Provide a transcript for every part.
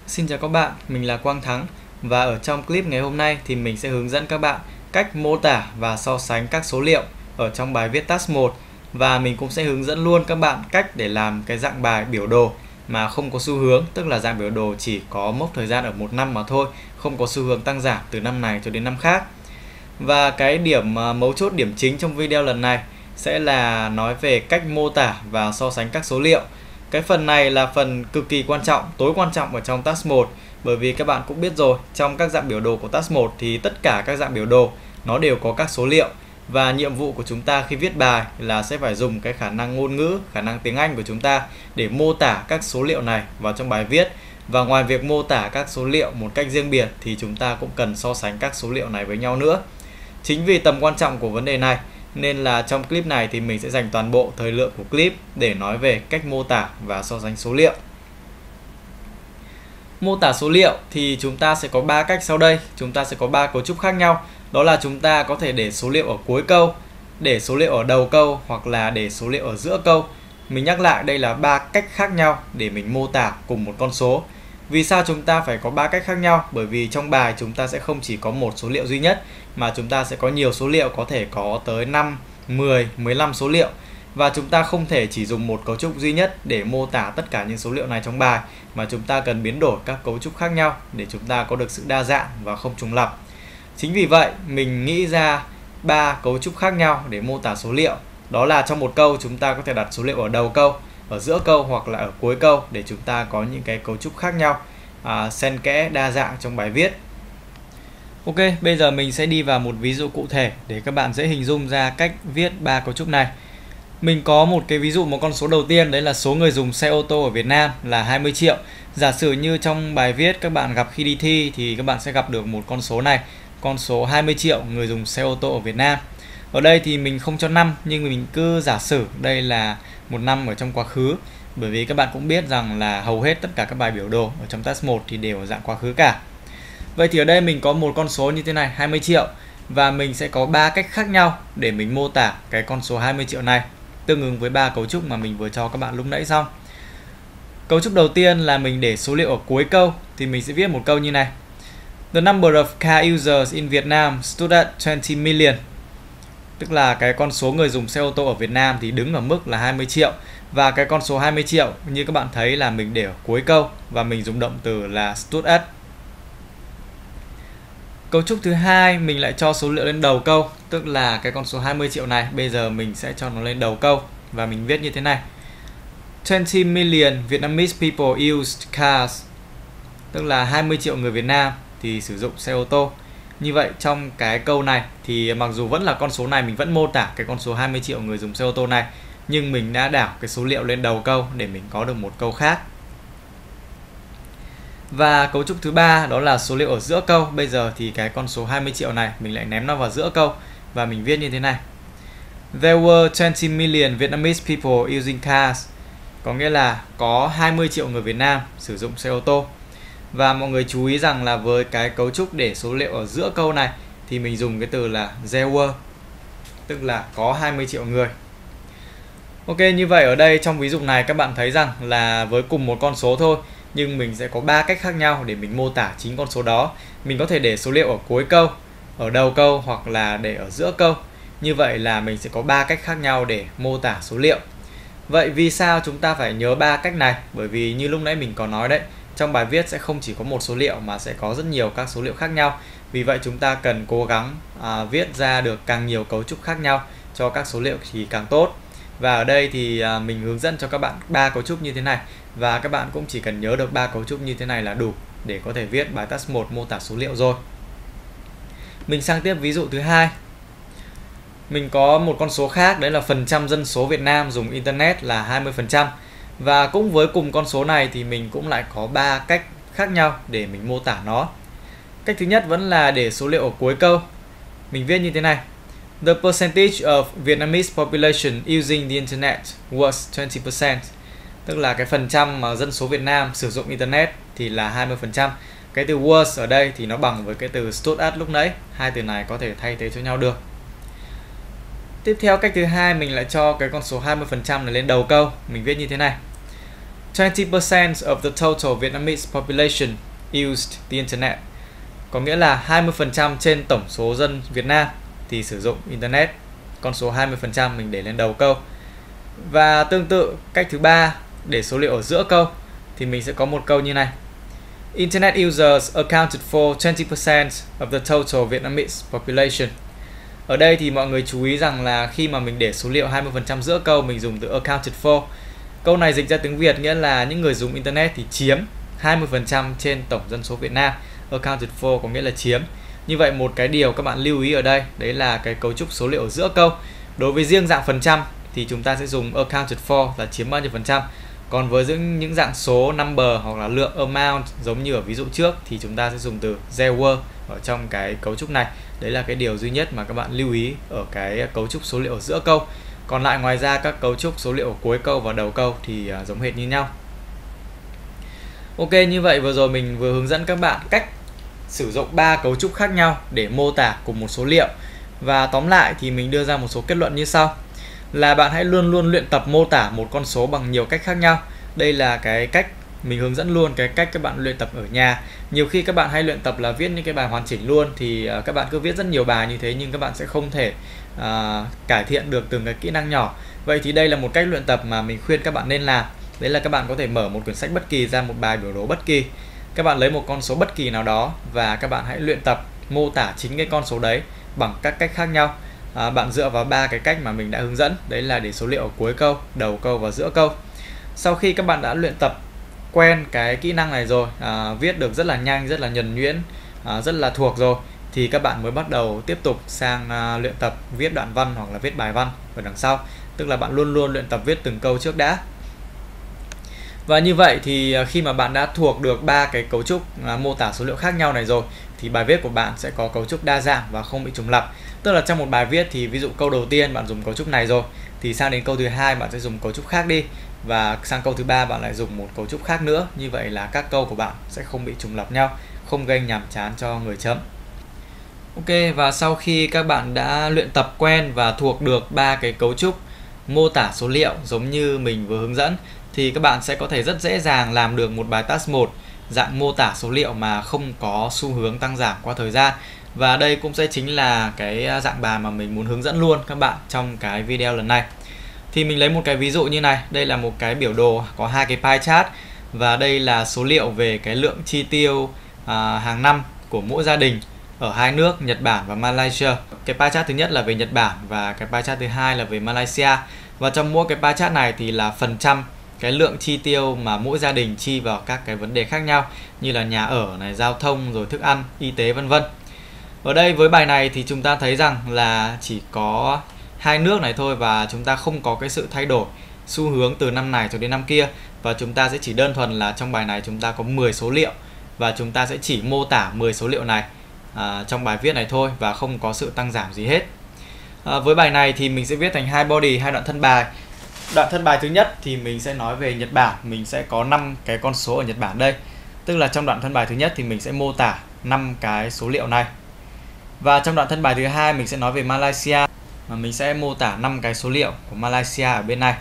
Xin chào các bạn, mình là Quang Thắng và ở trong clip ngày hôm nay thì mình sẽ hướng dẫn các bạn cách mô tả và so sánh các số liệu ở trong bài viết task 1 và mình cũng sẽ hướng dẫn luôn các bạn cách để làm cái dạng bài biểu đồ mà không có xu hướng, tức là dạng biểu đồ chỉ có mốc thời gian ở một năm mà thôi, không có xu hướng tăng giảm từ năm này cho đến năm khác. Và cái điểm mấu chốt điểm chính trong video lần này sẽ là nói về cách mô tả và so sánh các số liệu. Cái phần này là phần cực kỳ quan trọng, tối quan trọng ở trong task 1, bởi vì các bạn cũng biết rồi, trong các dạng biểu đồ của task 1 thì tất cả các dạng biểu đồ nó đều có các số liệu, và nhiệm vụ của chúng ta khi viết bài là sẽ phải dùng cái khả năng ngôn ngữ, khả năng tiếng Anh của chúng ta để mô tả các số liệu này vào trong bài viết. Và ngoài việc mô tả các số liệu một cách riêng biệt thì chúng ta cũng cần so sánh các số liệu này với nhau nữa. Chính vì tầm quan trọng của vấn đề này nên là trong clip này thì mình sẽ dành toàn bộ thời lượng của clip để nói về cách mô tả và so sánh số liệu. Mô tả số liệu thì chúng ta sẽ có 3 cách sau đây. Chúng ta sẽ có 3 cấu trúc khác nhau. Đó là chúng ta có thể để số liệu ở cuối câu, để số liệu ở đầu câu hoặc là để số liệu ở giữa câu. Mình nhắc lại, đây là 3 cách khác nhau để mình mô tả cùng một con số. Vì sao chúng ta phải có 3 cách khác nhau? Bởi vì trong bài chúng ta sẽ không chỉ có một số liệu duy nhất mà chúng ta sẽ có nhiều số liệu, có thể có tới 5, 10, 15 số liệu. Và chúng ta không thể chỉ dùng một cấu trúc duy nhất để mô tả tất cả những số liệu này trong bài, mà chúng ta cần biến đổi các cấu trúc khác nhau để chúng ta có được sự đa dạng và không trùng lặp. Chính vì vậy mình nghĩ ra 3 cấu trúc khác nhau để mô tả số liệu. Đó là trong một câu chúng ta có thể đặt số liệu ở đầu câu, ở giữa câu hoặc là ở cuối câu để chúng ta có những cái cấu trúc khác nhau, xen kẽ đa dạng trong bài viết. Ok, bây giờ mình sẽ đi vào một ví dụ cụ thể để các bạn dễ hình dung ra cách viết 3 cấu trúc này. Mình có một cái ví dụ, một con số đầu tiên, đấy là số người dùng xe ô tô ở Việt Nam là 20 triệu. Giả sử như trong bài viết các bạn gặp khi đi thi thì các bạn sẽ gặp được một con số này, con số 20 triệu người dùng xe ô tô ở Việt Nam. Ở đây thì mình không cho năm, nhưng mình cứ giả sử đây là một năm ở trong quá khứ, bởi vì các bạn cũng biết rằng là hầu hết tất cả các bài biểu đồ ở trong task 1 thì đều ở dạng quá khứ cả. Vậy thì ở đây mình có một con số như thế này, 20 triệu, và mình sẽ có 3 cách khác nhau để mình mô tả cái con số 20 triệu này, tương ứng với 3 cấu trúc mà mình vừa cho các bạn lúc nãy xong. Cấu trúc đầu tiên là mình để số liệu ở cuối câu, thì mình sẽ viết một câu như này: The number of car users in Vietnam stood at 20 million. Tức là cái con số người dùng xe ô tô ở Việt Nam thì đứng ở mức là 20 triệu. Và cái con số 20 triệu như các bạn thấy là mình để ở cuối câu và mình dùng động từ là stood at. Cấu trúc thứ hai, mình lại cho số liệu lên đầu câu, tức là cái con số 20 triệu này bây giờ mình sẽ cho nó lên đầu câu và mình viết như thế này: 20 million Vietnamese people used cars. Tức là 20 triệu người Việt Nam thì sử dụng xe ô tô. Như vậy trong cái câu này thì mặc dù vẫn là con số này, mình vẫn mô tả cái con số 20 triệu người dùng xe ô tô này, nhưng mình đã đảo cái số liệu lên đầu câu để mình có được một câu khác. Và cấu trúc thứ ba đó là số liệu ở giữa câu. Bây giờ thì cái con số 20 triệu này mình lại ném nó vào giữa câu và mình viết như thế này: There were 20 million Vietnamese people using cars. Có nghĩa là có 20 triệu người Việt Nam sử dụng xe ô tô. Và mọi người chú ý rằng là với cái cấu trúc để số liệu ở giữa câu này thì mình dùng cái từ là there were, tức là có 20 triệu người. Ok, như vậy ở đây trong ví dụ này các bạn thấy rằng là với cùng một con số thôi, nhưng mình sẽ có 3 cách khác nhau để mình mô tả chính con số đó. Mình có thể để số liệu ở cuối câu, ở đầu câu hoặc là để ở giữa câu. Như vậy là mình sẽ có 3 cách khác nhau để mô tả số liệu. Vậy vì sao chúng ta phải nhớ 3 cách này? Bởi vì như lúc nãy mình có nói đấy, trong bài viết sẽ không chỉ có một số liệu mà sẽ có rất nhiều các số liệu khác nhau. Vì vậy chúng ta cần cố gắng viết ra được càng nhiều cấu trúc khác nhau cho các số liệu thì càng tốt. Và ở đây thì mình hướng dẫn cho các bạn 3 cấu trúc như thế này, và các bạn cũng chỉ cần nhớ được 3 cấu trúc như thế này là đủ để có thể viết bài task 1 mô tả số liệu rồi. Mình sang tiếp ví dụ thứ hai. Mình có một con số khác, đấy là phần trăm dân số Việt Nam dùng internet là 20%. Và cũng với cùng con số này thì mình cũng lại có 3 cách khác nhau để mình mô tả nó. Cách thứ nhất vẫn là để số liệu ở cuối câu. Mình viết như thế này: The percentage of Vietnamese population using the internet was 20%. Tức là cái phần trăm mà dân số Việt Nam sử dụng internet thì là 20%. Cái từ was ở đây thì nó bằng với cái từ stood at lúc nãy. Hai từ này có thể thay thế cho nhau được. Tiếp theo cách thứ hai, mình lại cho cái con số 20% này lên đầu câu. Mình viết như thế này: 20% of the total Vietnamese population used the internet. Có nghĩa là 20% trên tổng số dân Việt Nam thì sử dụng internet. Con số 20% mình để lên đầu câu. Và tương tự cách thứ ba để số liệu ở giữa câu thì mình sẽ có một câu như này. Internet users accounted for 20% of the total Vietnamese population. Ở đây thì mọi người chú ý rằng là khi mà mình để số liệu 20% giữa câu, mình dùng từ accounted for. Câu này dịch ra tiếng Việt nghĩa là những người dùng internet thì chiếm 20% trên tổng dân số Việt Nam. Accounted for có nghĩa là chiếm. Như vậy một cái điều các bạn lưu ý ở đây, đấy là cái cấu trúc số liệu ở giữa câu. Đối với riêng dạng phần trăm thì chúng ta sẽ dùng accounted for là chiếm bao nhiêu phần trăm. Còn với những dạng số number hoặc là lượng amount giống như ở ví dụ trước thì chúng ta sẽ dùng từ there were ở trong cái cấu trúc này. Đấy là cái điều duy nhất mà các bạn lưu ý ở cái cấu trúc số liệu ở giữa câu. Còn lại ngoài ra các cấu trúc số liệu ở cuối câu và đầu câu thì giống hệt như nhau. Ok, như vậy vừa rồi mình vừa hướng dẫn các bạn cách sử dụng 3 cấu trúc khác nhau để mô tả cùng một số liệu. Và tóm lại thì mình đưa ra một số kết luận như sau. Là bạn hãy luôn luôn luyện tập mô tả một con số bằng nhiều cách khác nhau. Đây là cái cách mình hướng dẫn luôn cái cách các bạn luyện tập ở nhà. Nhiều khi các bạn hay luyện tập là viết những cái bài hoàn chỉnh luôn thì các bạn cứ viết rất nhiều bài như thế nhưng các bạn sẽ không thể cải thiện được từng cái kỹ năng nhỏ. Vậy thì đây là một cách luyện tập mà mình khuyên các bạn nên làm. Đấy là các bạn có thể mở một quyển sách bất kỳ ra một bài biểu đồ bất kỳ. Các bạn lấy một con số bất kỳ nào đó và các bạn hãy luyện tập mô tả chính cái con số đấy bằng các cách khác nhau. Bạn dựa vào 3 cái cách mà mình đã hướng dẫn. Đấy là để số liệu ở cuối câu, đầu câu và giữa câu. Sau khi các bạn đã luyện tập quen cái kỹ năng này rồi, viết được rất là nhanh, rất là nhuần nhuyễn, rất là thuộc rồi, thì các bạn mới bắt đầu tiếp tục sang luyện tập viết đoạn văn hoặc là viết bài văn ở đằng sau. Tức là bạn luôn luôn luyện tập viết từng câu trước đã. Và như vậy thì khi mà bạn đã thuộc được 3 cái cấu trúc mô tả số liệu khác nhau này rồi thì bài viết của bạn sẽ có cấu trúc đa dạng và không bị trùng lặp. Tức là trong một bài viết thì ví dụ câu đầu tiên bạn dùng cấu trúc này rồi thì sang đến câu thứ hai bạn sẽ dùng cấu trúc khác đi, và sang câu thứ ba bạn lại dùng một cấu trúc khác nữa. Như vậy là các câu của bạn sẽ không bị trùng lặp nhau, không gây nhàm chán cho người chấm. Ok, và sau khi các bạn đã luyện tập quen và thuộc được 3 cái cấu trúc mô tả số liệu giống như mình vừa hướng dẫn thì các bạn sẽ có thể rất dễ dàng làm được một bài task 1 dạng mô tả số liệu mà không có xu hướng tăng giảm qua thời gian. Và đây cũng sẽ chính là cái dạng bài mà mình muốn hướng dẫn luôn các bạn trong cái video lần này. Thì mình lấy một cái ví dụ như này. Đây là một cái biểu đồ có 2 cái pie chart. Và đây là số liệu về cái lượng chi tiêu hàng năm của mỗi gia đình ở hai nước Nhật Bản và Malaysia. Cái pie chart thứ nhất là về Nhật Bản và cái pie chart thứ hai là về Malaysia. Và trong mỗi cái pie chart này thì là phần trăm cái lượng chi tiêu mà mỗi gia đình chi vào các cái vấn đề khác nhau như là nhà ở này, giao thông, rồi thức ăn, y tế vân vân. Ở đây với bài này thì chúng ta thấy rằng là chỉ có hai nước này thôi và chúng ta không có cái sự thay đổi xu hướng từ năm này cho đến năm kia, và chúng ta sẽ chỉ đơn thuần là trong bài này chúng ta có 10 số liệu và chúng ta sẽ chỉ mô tả 10 số liệu này trong bài viết này thôi và không có sự tăng giảm gì hết. Với bài này thì mình sẽ viết thành hai body, hai đoạn thân bài. Đoạn thân bài thứ nhất thì mình sẽ nói về Nhật Bản, mình sẽ có 5 cái con số ở Nhật Bản đây. Tức là trong đoạn thân bài thứ nhất thì mình sẽ mô tả 5 cái số liệu này. Và trong đoạn thân bài thứ hai mình sẽ nói về Malaysia, mà mình sẽ mô tả 5 cái số liệu của Malaysia ở bên này.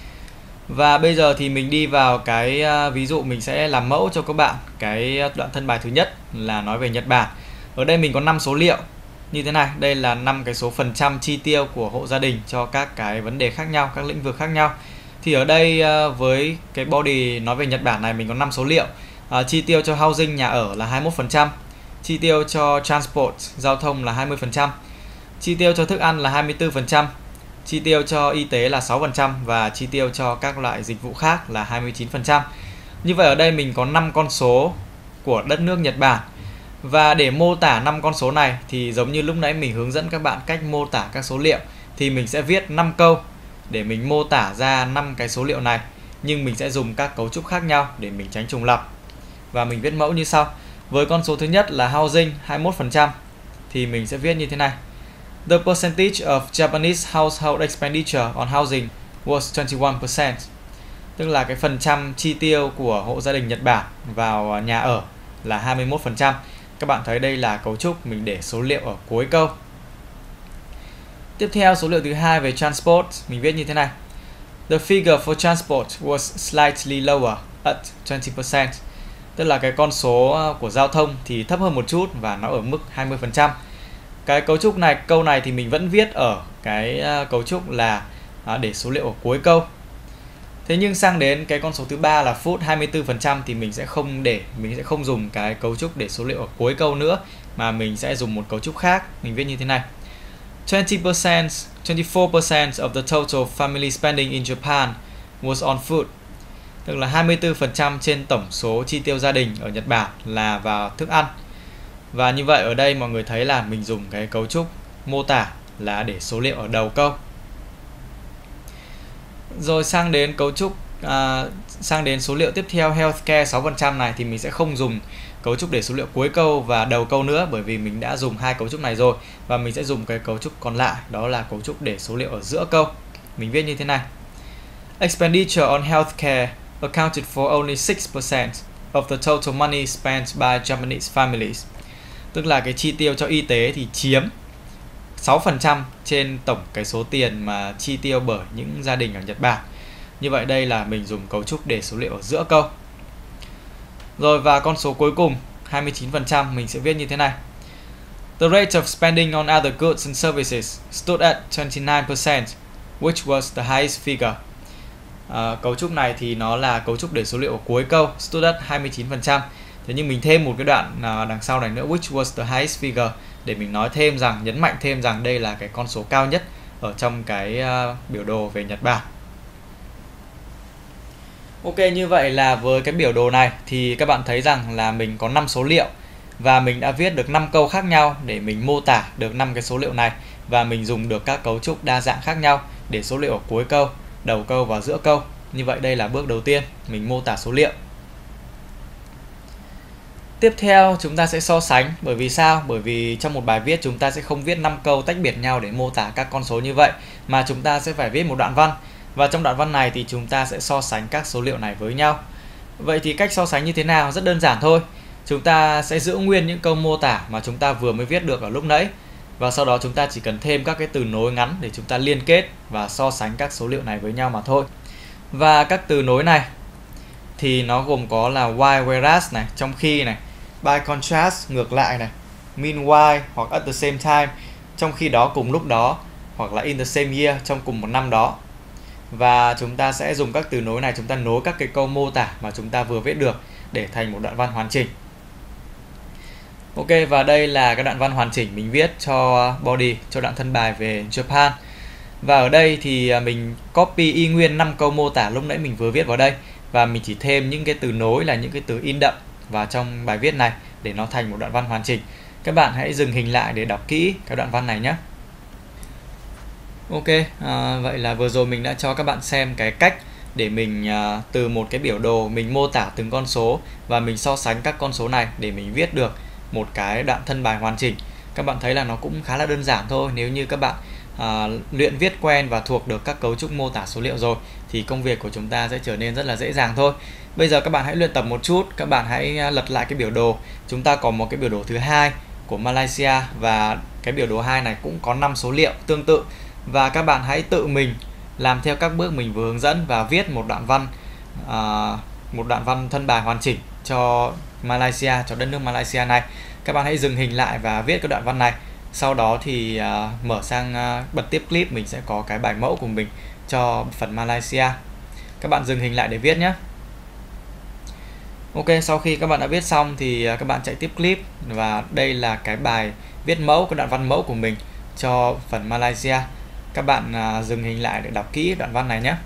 Và bây giờ thì mình đi vào cái ví dụ mình sẽ làm mẫu cho các bạn. Cái đoạn thân bài thứ nhất là nói về Nhật Bản. Ở đây mình có 5 số liệu như thế này. Đây là 5 cái số phần trăm chi tiêu của hộ gia đình cho các cái vấn đề khác nhau, các lĩnh vực khác nhau. Thì ở đây với cái body nói về Nhật Bản này mình có 5 số liệu. Chi tiêu cho housing, nhà ở là 21%. Chi tiêu cho transport, giao thông là 20%. Chi tiêu cho thức ăn là 24%. Chi tiêu cho y tế là 6% và chi tiêu cho các loại dịch vụ khác là 29%. Như vậy ở đây mình có 5 con số của đất nước Nhật Bản. Và để mô tả 5 con số này thì giống như lúc nãy mình hướng dẫn các bạn cách mô tả các số liệu thì mình sẽ viết 5 câu để mình mô tả ra 5 cái số liệu này, nhưng mình sẽ dùng các cấu trúc khác nhau để mình tránh trùng lặp. Và mình viết mẫu như sau. Với con số thứ nhất là housing 21% thì mình sẽ viết như thế này. The percentage of Japanese household expenditure on housing was 21%. Tức là cái phần trăm chi tiêu của hộ gia đình Nhật Bản vào nhà ở là 21%. Các bạn thấy đây là cấu trúc mình để số liệu ở cuối câu. Tiếp theo số liệu thứ hai về transport, mình viết như thế này. The figure for transport was slightly lower at 20%. Tức là cái con số của giao thông thì thấp hơn một chút và nó ở mức 20%. Cái cấu trúc này, câu này thì mình vẫn viết ở cái cấu trúc là để số liệu ở cuối câu. Thế nhưng sang đến cái con số thứ ba là food 24% thì mình sẽ không dùng cái cấu trúc để số liệu ở cuối câu nữa, mà mình sẽ dùng một cấu trúc khác. Mình viết như thế này. 24% of the total family spending in Japan was on food. Tức là 24% trên tổng số chi tiêu gia đình ở Nhật Bản là vào thức ăn. Và như vậy ở đây mọi người thấy là mình dùng cái cấu trúc mô tả là để số liệu ở đầu câu. Rồi sang đến sang đến số liệu tiếp theo, healthcare 6% này thì mình sẽ không dùng cấu trúc để số liệu cuối câu và đầu câu nữa, bởi vì mình đã dùng hai cấu trúc này rồi, và mình sẽ dùng cái cấu trúc còn lại, đó là cấu trúc để số liệu ở giữa câu. Mình viết như thế này. Expenditure on healthcare accounted for only 6% of the total money spent by Japanese families. Tức là cái chi tiêu cho y tế thì chiếm 6% trên tổng cái số tiền mà chi tiêu bởi những gia đình ở Nhật Bản. Như vậy đây là mình dùng cấu trúc để số liệu ở giữa câu. Rồi, và con số cuối cùng 29% mình sẽ viết như thế này. The rate of spending on other goods and services stood at 29%, which was the highest figure. Cấu trúc này thì nó là cấu trúc để số liệu ở cuối câu, stood at 29%. Thế nhưng mình thêm một cái đoạn đằng sau này nữa, which was the highest figure, để mình nói thêm rằng, nhấn mạnh thêm rằng đây là cái con số cao nhất ở trong cái biểu đồ về Nhật Bản. Ok, như vậy là với cái biểu đồ này thì các bạn thấy rằng là mình có 5 số liệu và mình đã viết được 5 câu khác nhau để mình mô tả được 5 cái số liệu này, và mình dùng được các cấu trúc đa dạng khác nhau để số liệu ở cuối câu, đầu câu và giữa câu. Như vậy đây là bước đầu tiên, mình mô tả số liệu. Tiếp theo chúng ta sẽ so sánh, bởi vì sao? Bởi vì trong một bài viết chúng ta sẽ không viết 5 câu tách biệt nhau để mô tả các con số như vậy, mà chúng ta sẽ phải viết một đoạn văn. Và trong đoạn văn này thì chúng ta sẽ so sánh các số liệu này với nhau. Vậy thì cách so sánh như thế nào? Rất đơn giản thôi. Chúng ta sẽ giữ nguyên những câu mô tả mà chúng ta vừa mới viết được ở lúc nãy, và sau đó chúng ta chỉ cần thêm các cái từ nối ngắn để chúng ta liên kết và so sánh các số liệu này với nhau mà thôi. Và các từ nối này thì nó gồm có là while, whereas này, trong khi này, by contrast, ngược lại này, meanwhile hoặc at the same time, trong khi đó, cùng lúc đó, hoặc là in the same year, trong cùng một năm đó. Và chúng ta sẽ dùng các từ nối này, chúng ta nối các cái câu mô tả mà chúng ta vừa viết được để thành một đoạn văn hoàn chỉnh. Ok, và đây là cái đoạn văn hoàn chỉnh mình viết cho body, cho đoạn thân bài về Japan. Và ở đây thì mình copy y nguyên 5 câu mô tả lúc nãy mình vừa viết vào đây, và mình chỉ thêm những cái từ nối là những cái từ in đậm vào trong bài viết này để nó thành một đoạn văn hoàn chỉnh. Các bạn hãy dừng hình lại để đọc kỹ cái đoạn văn này nhé. Ok, vậy là vừa rồi mình đã cho các bạn xem cái cách để mình từ một cái biểu đồ mình mô tả từng con số và mình so sánh các con số này để mình viết được một cái đoạn thân bài hoàn chỉnh. Các bạn thấy là nó cũng khá là đơn giản thôi. Nếu như các bạn luyện viết quen và thuộc được các cấu trúc mô tả số liệu rồi thì công việc của chúng ta sẽ trở nên rất là dễ dàng thôi. Bây giờ các bạn hãy luyện tập một chút, các bạn hãy lật lại cái biểu đồ. Chúng ta có một cái biểu đồ thứ hai của Malaysia, và cái biểu đồ 2 này cũng có 5 số liệu tương tự, và các bạn hãy tự mình làm theo các bước mình vừa hướng dẫn và viết một đoạn văn thân bài hoàn chỉnh cho Malaysia, cho đất nước Malaysia này. Các bạn hãy dừng hình lại và viết cái đoạn văn này. Sau đó thì mở sang bật tiếp clip, mình sẽ có cái bài mẫu của mình cho phần Malaysia. Các bạn dừng hình lại để viết nhé. Ok, sau khi các bạn đã viết xong thì các bạn chạy tiếp clip, và đây là cái bài viết mẫu, cái đoạn văn mẫu của mình cho phần Malaysia. Các bạn dừng hình lại để đọc kỹ đoạn văn này nhé.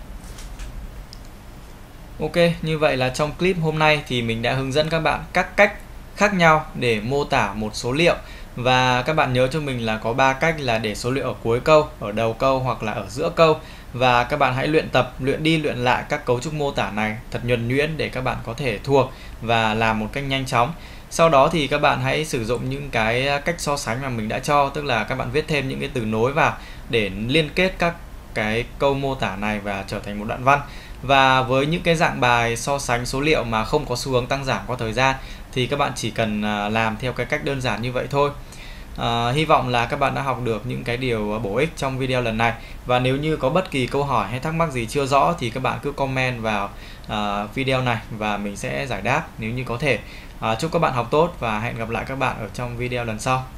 Ok, như vậy là trong clip hôm nay thì mình đã hướng dẫn các bạn các cách khác nhau để mô tả một số liệu. Và các bạn nhớ cho mình là có 3 cách là để số liệu ở cuối câu, ở đầu câu hoặc là ở giữa câu. Và các bạn hãy luyện tập, luyện đi luyện lại các cấu trúc mô tả này thật nhuần nhuyễn để các bạn có thể thuộc và làm một cách nhanh chóng. Sau đó thì các bạn hãy sử dụng những cái cách so sánh mà mình đã cho, tức là các bạn viết thêm những cái từ nối vào để liên kết các cái câu mô tả này và trở thành một đoạn văn. Và với những cái dạng bài so sánh số liệu mà không có xu hướng tăng giảm qua thời gian thì các bạn chỉ cần làm theo cái cách đơn giản như vậy thôi. Hy vọng là các bạn đã học được những cái điều bổ ích trong video lần này. Và nếu như có bất kỳ câu hỏi hay thắc mắc gì chưa rõ thì các bạn cứ comment vào video này và mình sẽ giải đáp nếu như có thể. Chúc các bạn học tốt và hẹn gặp lại các bạn ở trong video lần sau.